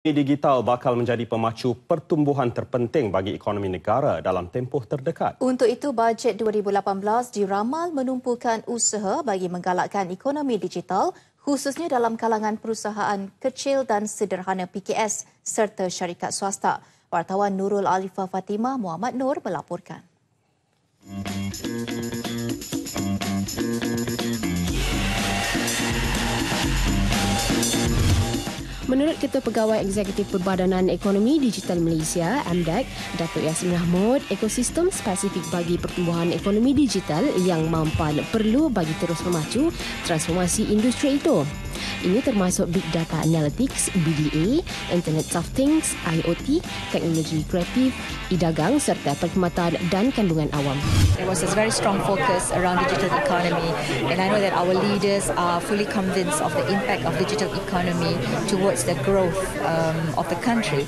Digital bakal menjadi pemacu pertumbuhan terpenting bagi ekonomi negara dalam tempoh terdekat. Untuk itu, bajet 2018 diramal menumpukan usaha bagi menggalakkan ekonomi digital, khususnya dalam kalangan perusahaan kecil dan sederhana PKS serta syarikat swasta. Wartawan Nurul Alifah Fatimah Muhammad Nur melaporkan. Menurut Ketua Pegawai Eksekutif Perbadanan Ekonomi Digital Malaysia, MDEC, Datuk Yasmin Mahmud, ekosistem spesifik bagi pertumbuhan ekonomi digital yang mampan perlu bagi terus memacu transformasi industri itu. Ini termasuk Big Data Analytics, BDA, Internet of Things, IoT, teknologi kreatif, e-dagang serta perkhidmatan dan kandungan awam. There was a very strong focus around digital economy, and I know that our leaders are fully convinced of the impact of digital economy towards the growth of the country.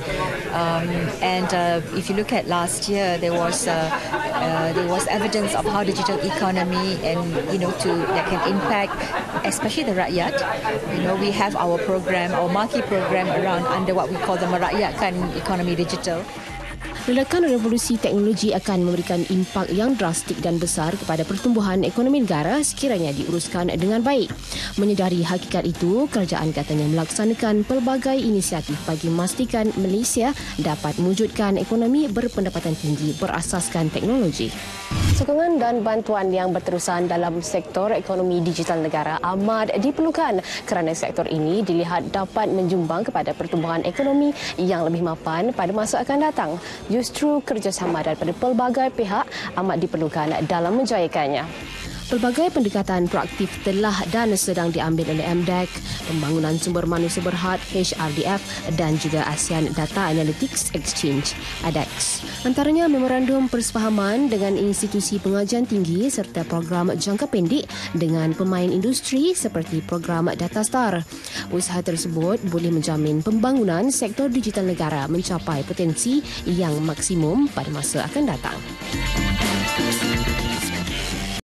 If you look at last year, there was evidence of how digital economy that can impact, especially the rakyat. We have our program, our marquee program around under what we call the Merakyatkan Ekonomi Digital. Ledakan revolusi teknologi akan memberikan impak yang drastik dan besar kepada pertumbuhan ekonomi negara sekiranya diuruskan dengan baik. Menyedari hakikat itu, kerajaan katanya melaksanakan pelbagai inisiatif bagi memastikan Malaysia dapat mewujudkan ekonomi berpendapatan tinggi berasaskan teknologi. Sokongan dan bantuan yang berterusan dalam sektor ekonomi digital negara amat diperlukan kerana sektor ini dilihat dapat menjumbang kepada pertumbuhan ekonomi yang lebih mapan pada masa akan datang. Justru kerjasama daripada pelbagai pihak amat diperlukan dalam menjayakannya. Pelbagai pendekatan proaktif telah dan sedang diambil oleh MDEC, Pembangunan Sumber Manusia Berhad HRDF dan juga ASEAN Data Analytics Exchange ADEX. Antaranya memorandum persefahaman dengan institusi pengajian tinggi serta program jangka pendek dengan pemain industri seperti program DataStar. Usaha tersebut boleh menjamin pembangunan sektor digital negara mencapai potensi yang maksimum pada masa akan datang.